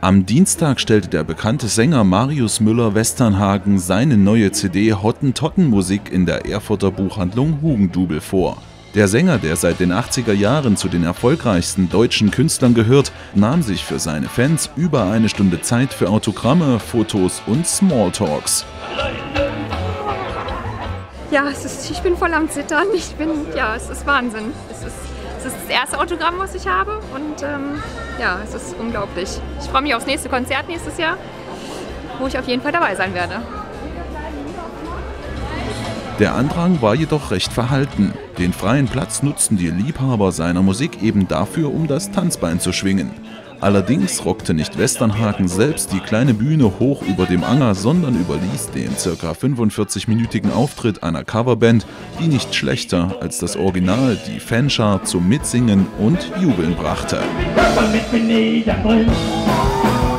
Am Dienstag stellte der bekannte Sänger Marius Müller-Westernhagen seine neue CD Hottentottenmusik in der Erfurter Buchhandlung Hugendubel vor. Der Sänger, der seit den 80er Jahren zu den erfolgreichsten deutschen Künstlern gehört, nahm sich für seine Fans über eine Stunde Zeit für Autogramme, Fotos und Smalltalks. Ja, ich bin voll am Zittern. Es ist Wahnsinn. Es ist das erste Autogramm, was ich habe, und es ist unglaublich. Ich freue mich aufs nächste Konzert nächstes Jahr, wo ich auf jeden Fall dabei sein werde. Der Andrang war jedoch recht verhalten. Den freien Platz nutzten die Liebhaber seiner Musik eben dafür, um das Tanzbein zu schwingen. Allerdings rockte nicht Westernhagen selbst die kleine Bühne hoch über dem Anger, sondern überließ den ca. 45-minütigen Auftritt einer Coverband, die nicht schlechter als das Original die Fanschar zum Mitsingen und Jubeln brachte.